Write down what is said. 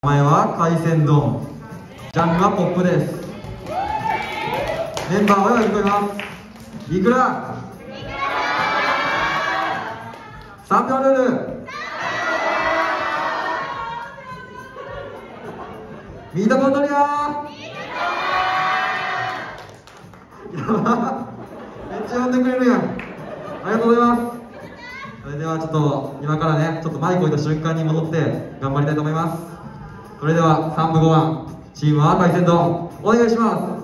名前は海鮮丼、ジャンルはポップです。メンバーは聞こえます。いくら3秒ルール、ミートボトルよー。やばめっちゃ呼んでくれるやん。ありがとうございます。それではちょっと今からね、ちょっとマイクを置いた瞬間に戻って頑張りたいと思います。それでは3部5番チームは海鮮丼お願いします。